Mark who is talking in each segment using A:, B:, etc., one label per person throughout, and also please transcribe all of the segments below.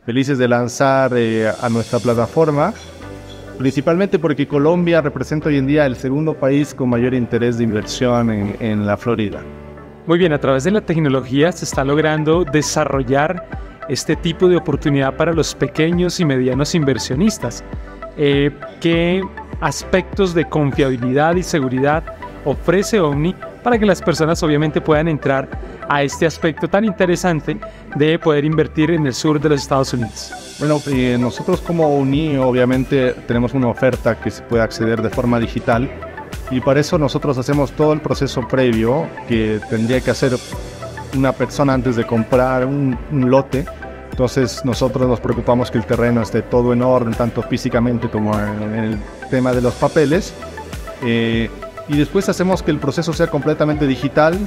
A: felices de lanzar a nuestra plataforma, principalmente porque Colombia representa hoy en día el segundo país con mayor interés de inversión en la Florida.
B: Muy bien, a través de la tecnología se está logrando desarrollar este tipo de oportunidad para los pequeños y medianos inversionistas. ¿Qué aspectos de confiabilidad y seguridad ofrece Omni para que las personas obviamente puedan entrar a este aspecto tan interesante de poder invertir en el sur de los Estados Unidos?
A: Bueno, nosotros como Omni obviamente tenemos una oferta que se puede acceder de forma digital, y para eso nosotros hacemos todo el proceso previo que tendría que hacer una persona antes de comprar un lote. Entonces nosotros nos preocupamos que el terreno esté todo en orden, tanto físicamente como en el tema de los papeles. Y después hacemos que el proceso sea completamente digital.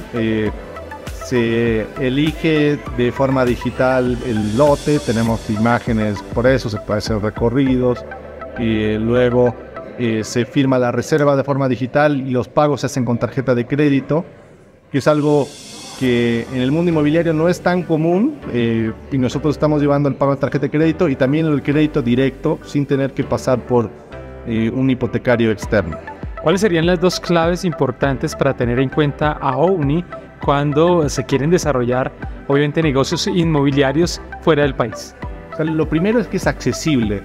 A: Se elige de forma digital el lote, tenemos imágenes, por eso se pueden hacer recorridos, y luego se firma la reserva de forma digital y los pagos se hacen con tarjeta de crédito, que es algo que en el mundo inmobiliario no es tan común, y nosotros estamos llevando el pago de tarjeta de crédito y también el crédito directo sin tener que pasar por un hipotecario externo.
B: ¿Cuáles serían las dos claves importantes para tener en cuenta a Omni cuando se quieren desarrollar, obviamente, negocios inmobiliarios fuera del país?
A: O sea, lo primero es que es accesible,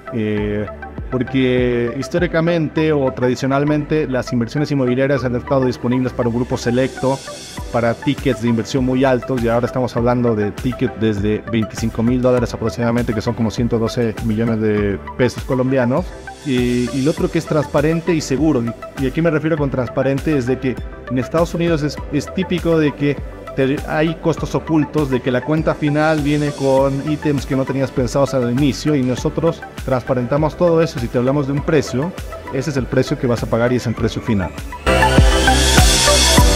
A: porque históricamente o tradicionalmente las inversiones inmobiliarias han estado disponibles para un grupo selecto, para tickets de inversión muy altos, y ahora estamos hablando de tickets desde $25,000 aproximadamente, que son como 112 millones de pesos colombianos. Y lo otro que es transparente y seguro, y aquí me refiero con transparente, es de que en Estados Unidos es típico de que hay costos ocultos, de que la cuenta final viene con ítems que no tenías pensados al inicio, y nosotros transparentamos todo eso. Si te hablamos de un precio, ese es el precio que vas a pagar y es el precio final.